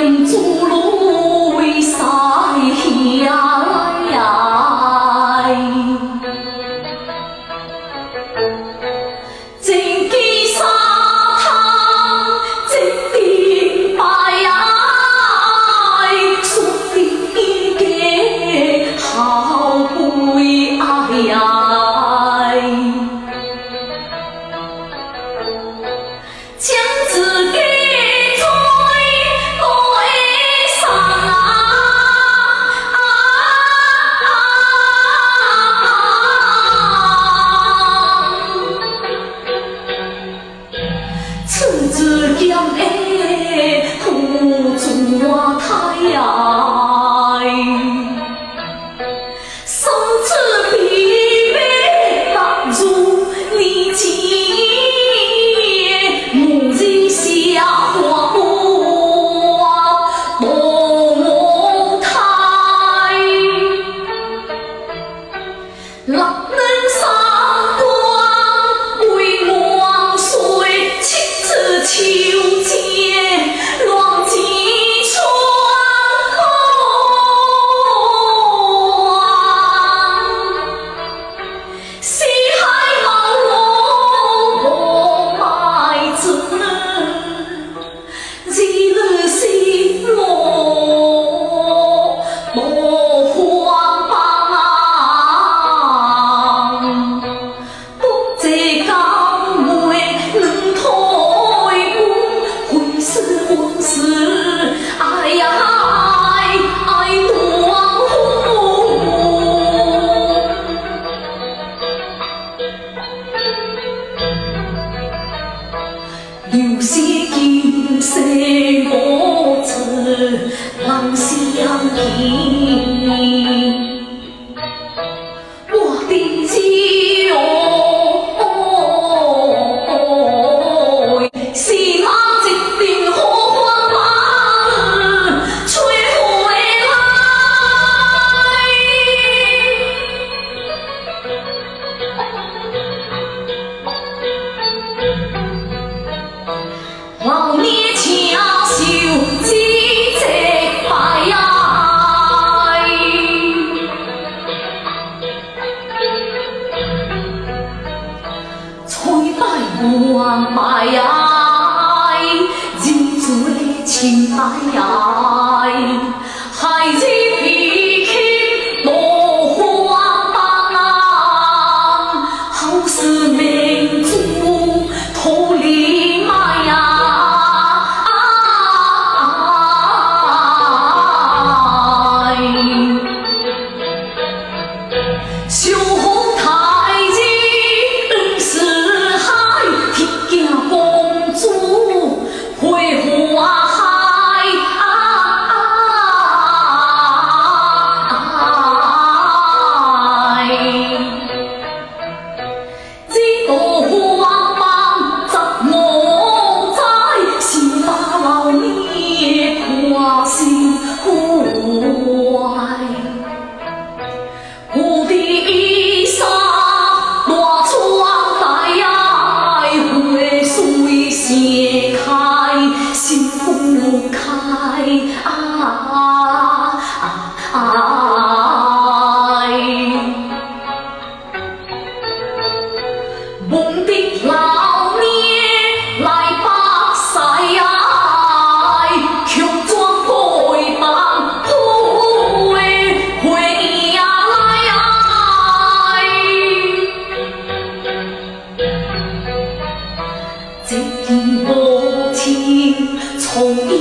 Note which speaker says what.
Speaker 1: 点珠泪洒下来，正记沙滩正定白呀，说的个好悲哀呀。 有些今世我知郎相依，我的妻哦，是马一定好花把吹回来。 老年强秀几只白呀，翠白黄白呀，人最清白呀，孩子脾气多荒唐，好似明珠头里卖呀。 小红太子恩是海，铁镜公主会花海。这个黄榜十我在，是把老年夸心怀。 我的衣裳大窗大呀，会水掀开，心不开梦的老年来把晒呀，强壮背膀会呀。 这件无情从。